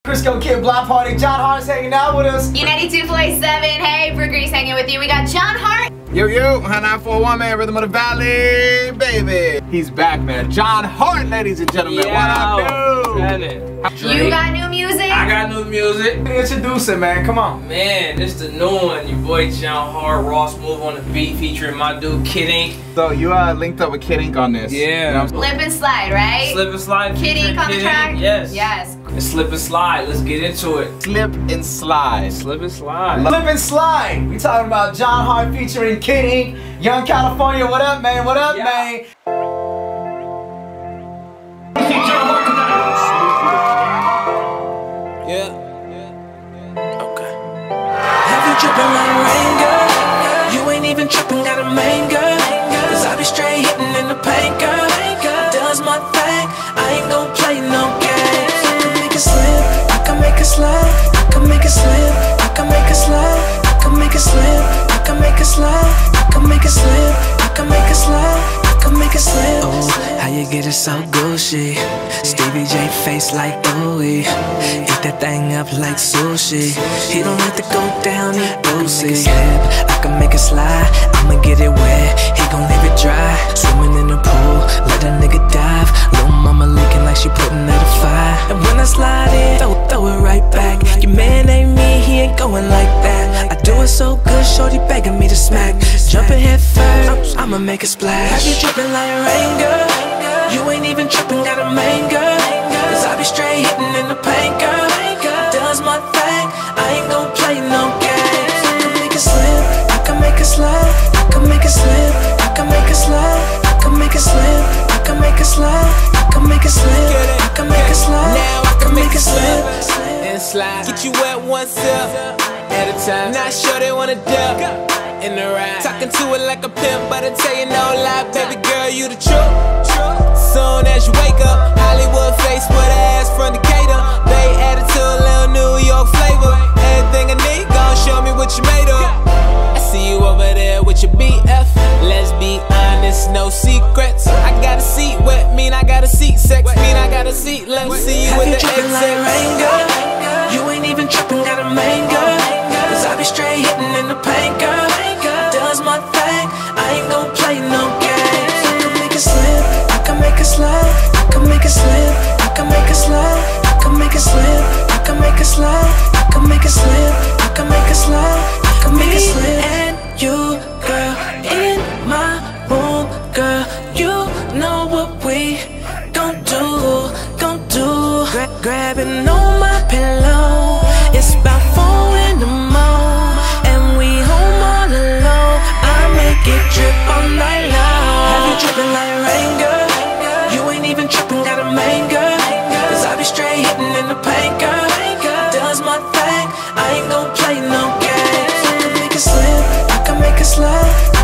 Crisco Kid Block Party. John Hart's hanging out with us. U92.7. Hey, Brookery's hanging with you. We got John Hart. Yo, 941 man, Rhythm of the Valley, baby. He's back, man. John Hart, ladies and gentlemen. Yeah, what up, dude? You got new music? I got new music. Introduce it, man. Come on. Man, this the new one. Your boy John Hart, Ross Move on the beat, featuring my dude Kid Ink. So you linked up with Kid Ink on this. Yeah. Slip and Slide, right? Slip and Slide. Kid Ink on the track? Yes. Yes. And Slip and Slide. Let's get into it. Slip and Slide. Slip and Slide. Slip and Slide. We talking about John Hart featuring Kid Ink. Young California. What up, man? What up, man? Yeah. Okay. Have you trippin' like rain, girl? You ain't even trippin', got a main girl. Cause I be straight hittin' in the paint, girl. Does my thing, I ain't gon' play no games. I can make it slip, I can make it slide. I can make it slip, I can make it slide. I can make it slip, I can make it slide. I can make it slip, I can make it slide. I can make it slip. Oh, how you get it so gushy? Stevie J face like ooey. Eat that thing up like sushi. He don't have to go down, he boozy. Slip, I can make it slide. I'ma get it wet, he gon' leave it dry. Swimming in the pool, let a nigga dive. Lil' mama leaking like she putting out a fire. And when I slide in, throw it right back. Your man ain't me, he ain't going like that. I do it so good, shorty begging me to smack. Jumping head first, I'ma make a splash. Have you trippin' like rain, girl? You ain't even trippin', got a main girl. Cause I be straight hittin' in the paint, girl. Does my thing, I ain't gon' play no games. I can make it slip, I can make it slide. I can make it slip, I can make it slide. I can make it slip, I can make it slide. I can make it slip, I can make it slide. Now I can make it slip and slide. Get you wet one sip at a time. Not sure they wanna dip in the ride. Talking to it like a pimp, but I tell you no lie, baby girl, you the truth. Soon as you wake up, Hollywood face with an ass from Decatur. Bay attitude, little New York flavor. Everything I need, gon' show me what you made of. I see you over there with your BF. Let's be honest, no secrets. I got a seat wet, mean I got a seat sex, mean I got a seat. Let's see you with the exit. Like rain, girl? You ain't even trippin', got a main girl. Cause I be straight hittin' in the paint, girl. Does my thing, I ain't gon' play no games. I can make it slip, I can make it slide. I can make it slip, I can make it slide. I can make it slip, I can make it slide. I can make it slip, I can make it slide. I can make it slip. And you, girl, in my room, girl, you know what we gon' do, gon' do. Grabbing on my pillow, it's about 4 in the morning, and we home all alone. I make it drip all night long. Have you trippin' like rain, girl? You ain't even trippin', got a main girl. Cause I be straight hittin' in the paint, girl. Does my thing, I ain't gon' play no games. I can make it slip, I can make it slide.